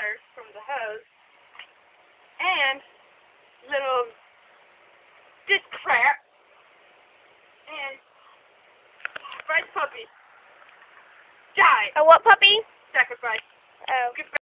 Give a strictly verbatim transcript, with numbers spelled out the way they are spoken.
water from the hose, and little this crap, and Bryce puppy died. A what puppy? Sacrifice. Oh. Goodbye.